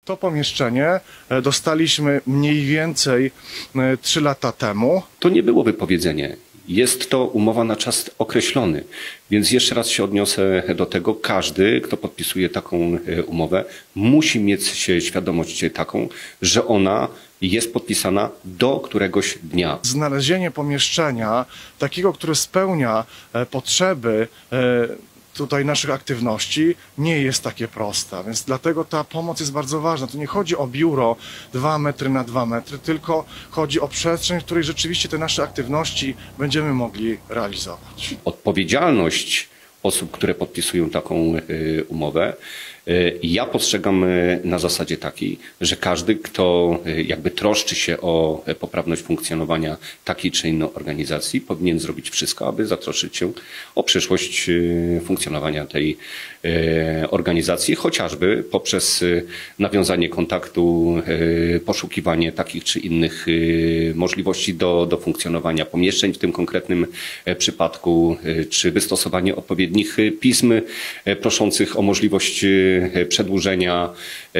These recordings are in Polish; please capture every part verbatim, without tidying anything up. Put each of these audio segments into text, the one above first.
To pomieszczenie dostaliśmy mniej więcej trzy lata temu. To nie było wypowiedzenie. Jest to umowa na czas określony, więc jeszcze raz się odniosę do tego. Każdy, kto podpisuje taką umowę, musi mieć świadomość taką, że ona jest podpisana do któregoś dnia. Znalezienie pomieszczenia takiego, które spełnia potrzeby tutaj naszych aktywności, nie jest takie proste, więc dlatego ta pomoc jest bardzo ważna. Tu nie chodzi o biuro dwa metry na dwa metry, tylko chodzi o przestrzeń, w której rzeczywiście te nasze aktywności będziemy mogli realizować. Odpowiedzialność osób, które podpisują taką umowę, ja postrzegam na zasadzie takiej, że każdy, kto jakby troszczy się o poprawność funkcjonowania takiej czy innej organizacji, powinien zrobić wszystko, aby zatroszczyć się o przyszłość funkcjonowania tej organizacji, chociażby poprzez nawiązanie kontaktu, poszukiwanie takich czy innych możliwości do, do funkcjonowania pomieszczeń w tym konkretnym przypadku, czy wystosowanie odpowiednich pism proszących o możliwość przedłużenia,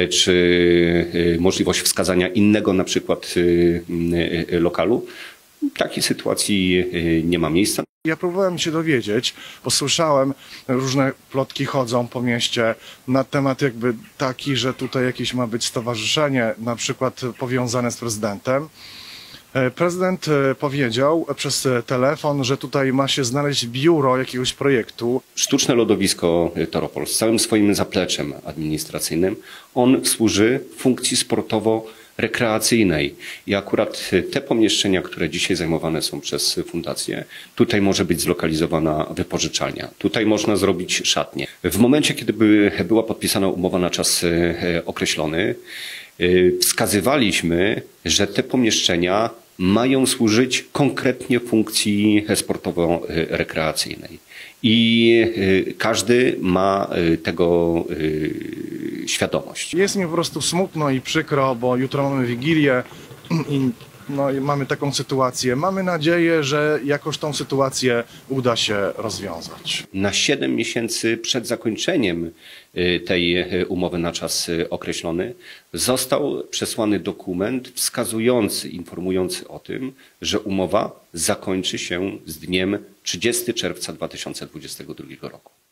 czy możliwość wskazania innego na przykład lokalu. Takiej sytuacji nie ma miejsca. Ja próbowałem się dowiedzieć, bo słyszałem, różne plotki chodzą po mieście na temat jakby taki, że tutaj jakieś ma być stowarzyszenie, na przykład powiązane z prezydentem. Prezydent powiedział przez telefon, że tutaj ma się znaleźć biuro jakiegoś projektu. Sztuczne lodowisko Toropol z całym swoim zapleczem administracyjnym, on służy funkcji sportowo-rekreacyjnej. I akurat te pomieszczenia, które dzisiaj zajmowane są przez fundację, tutaj może być zlokalizowana wypożyczalnia. Tutaj można zrobić szatnię. W momencie, kiedy by była podpisana umowa na czas określony, wskazywaliśmy, że te pomieszczenia mają służyć konkretnie funkcji sportowo-rekreacyjnej. I każdy ma tego świadomość. Jest mi po prostu smutno i przykro, bo jutro mamy Wigilię i no, i mamy taką sytuację. Mamy nadzieję, że jakoś tą sytuację uda się rozwiązać. Na siedem miesięcy przed zakończeniem tej umowy na czas określony został przesłany dokument wskazujący, informujący o tym, że umowa zakończy się z dniem trzydziestego czerwca dwa tysiące dwudziestego drugiego roku.